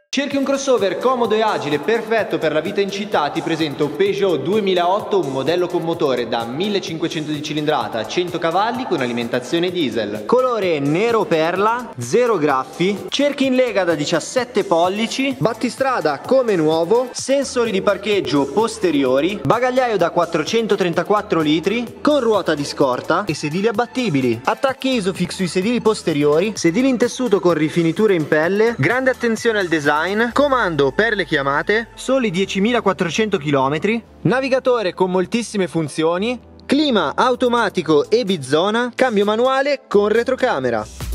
Cerchi un crossover comodo e agile, perfetto per la vita in città? Ti presento Peugeot 2008, un modello con motore da 1500 di cilindrata, 100 cavalli con alimentazione diesel. Colore nero perla, zero graffi, cerchi in lega da 17 pollici, battistrada come nuovo, sensori di parcheggio posteriori, bagagliaio da 434 litri, con ruota di scorta e sedili abbattibili. Attacchi Isofix sui sedili posteriori, sedili in tessuto con rifiniture in pelle, grande attenzione al design, comando per le chiamate, soli 10.400 km, navigatore con moltissime funzioni, clima automatico e bizona, cambio manuale con retrocamera.